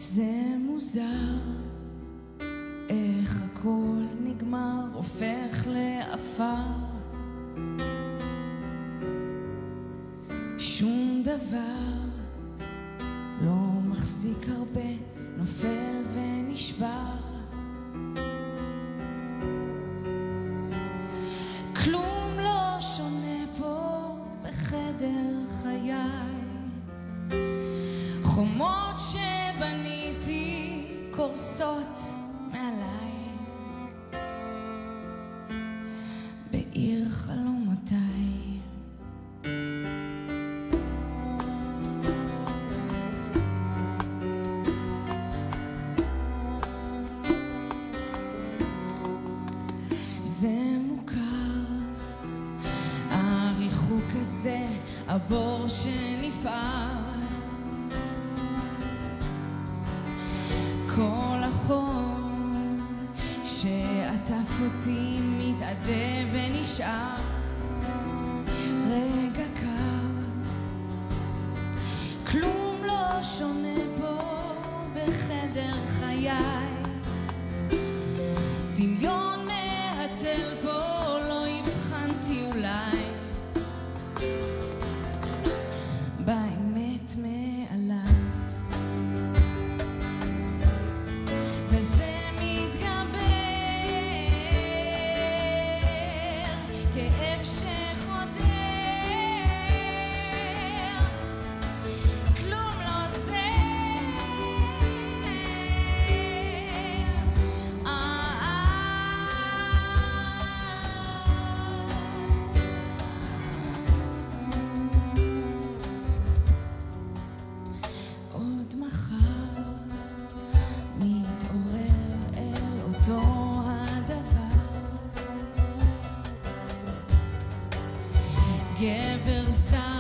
זה מוזר איך הכל נגמר, הופך לאפר, שום דבר לא מחזיק הרבה, נופל ונשבר, כלום לא שונה פה בחדר חיי, חומות שבניתי קורסות מעליי, בעיר חלומותיי. זה מוכר, הריחוק הזה, הבור שנפער, כל החום שעטף אותי מתעדה ונשאר רגע קר, כלום לא שונה פה בחדר חיי, דמיון מהתל פה לא הבחנתי אולי באמת מעליי, וזה מתגבר, כאב שחודר, כלום לא עוזר, עוד מחר מתעורר אל אותו הדבר, גבר זר